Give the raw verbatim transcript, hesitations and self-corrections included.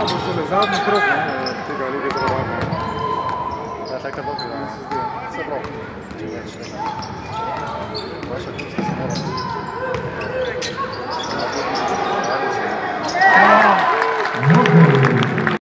bo šele zadnji krok tega lige prvaka. Ja, tako je dobro, da se zdi. Vse prav. Če več tega. Vaša klubska se mora.